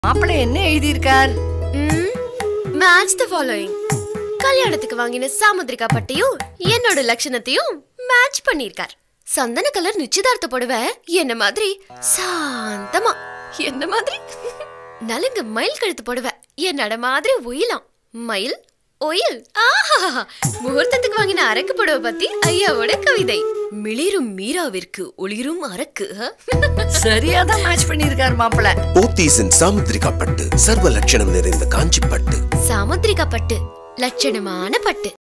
மாப்பிள்ளை என்ன எழுதியிருக்கார்? Match the following. கல்யாணத்துக்கு வாங்கின சாமுத்திரிகா பட்டையும் என்னோட லட்சணத்தையும் மேட்ச் பண்ணிருக்கார். சந்தன கலர் நிச்சயதார்த்த புடவை என்ன மாதிரி சாந்தமா, என்ன மாதிரி நலங்க மயில் கழுத்து புடவை என்னோட மாதிரி ஒயிலாம். மயில் ஒயில். ஆஹா, முகூர்த்தத்துக்கு வாங்கின அரக்கு புடவை பத்தி ஐயாவோட கவிதை. மிளிரும் மீராவிற்கு ஒளிரும் அரக்கு. சரியாதான் மேட்ச் பண்ணிருக்கார் மாப்பிள்ளை. போத்தீஸின் சாமுத்திரிகா பட்டு சர்வ லட்சணம் நிறைந்த காஞ்சி பட்டு. சாமுத்திரிகா பட்டு லட்சணமான பட்டு.